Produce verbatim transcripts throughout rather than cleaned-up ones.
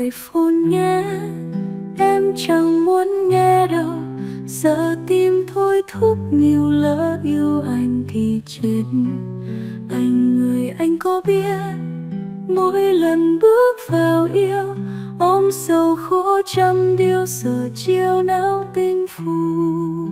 gọi phone nhé. Em chẳng muốn nghe đâu, giờ tim thôi thúc nhiều, lỡ yêu anh thì chết. Anh người anh có biết, mỗi lần bước vào yêu, ôm sầu khổ trăm điều, giờ chiều não tình phù.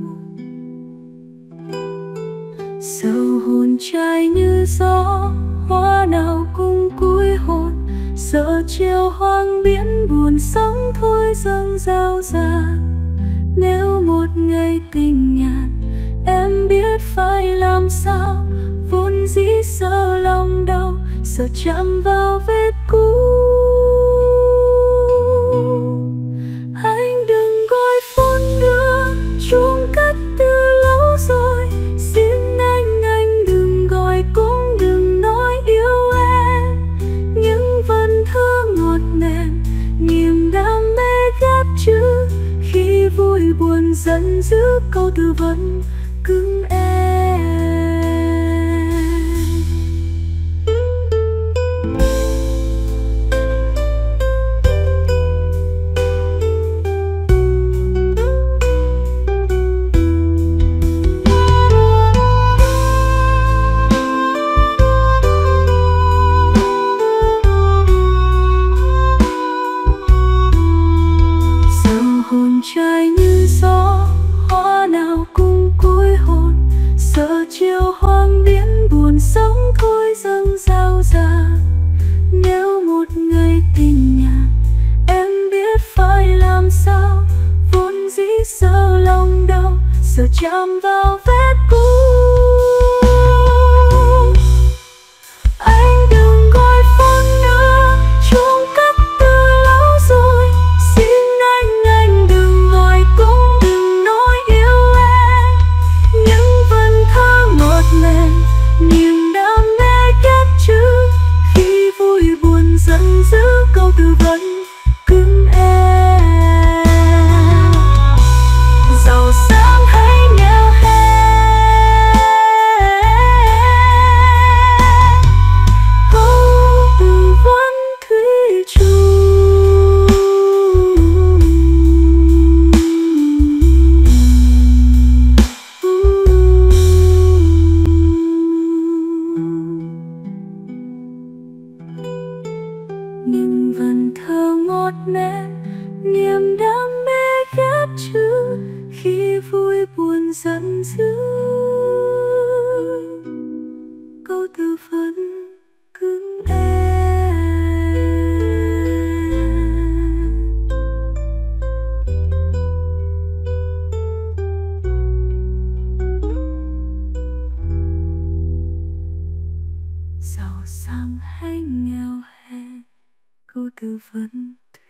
Sầu hồn trai như gió, hoa nào cũng cúi hồn, sợ chiều hoang biển buồn sóng thôi dâng rao ra. Nếu một ngày tình nhạt, em biết phải làm sao, vốn dĩ sợ lòng đau, sợ chạm vào vết cũ. Anh đừng gọi phone nữa, chuông cất từ lâu rồi. Xin anh, anh đừng gọi cũng đừng nói yêu em. Những vần thơ ngọt ngào, niềm đam mê ghép chữ, khi vui buồn giận dữ câu từ vấn cứng em. Trai như gió, hoa nào cũng cúi hồn, sợ chiều hoang biển buồn sóng thôi dâng rao ra. Nếu một ngày tình nhạt, em biết phải làm sao, vốn dĩ sợ lòng đau, sợ chạm vào vết cũ. Anh đừng gọi phone nữa, chuông cất từ lâu rồi. Xin anh, anh đừng gọi cũng đừng nói yêu em. Những vần thơ ngọt ngào, niềm đam mê ghép chữ, khi vui buồn giận dữ câu từ vấn cứng em. Giàu sang hay nghèo hèn, câu từ vấn thủy chung. Những vần thơ ngọt ngào, niềm đam mê ghép chữ, khi vui buồn giận dữ câu từ vấn cứng em. Giàu sang hay nghèo hèn, câu từ vấn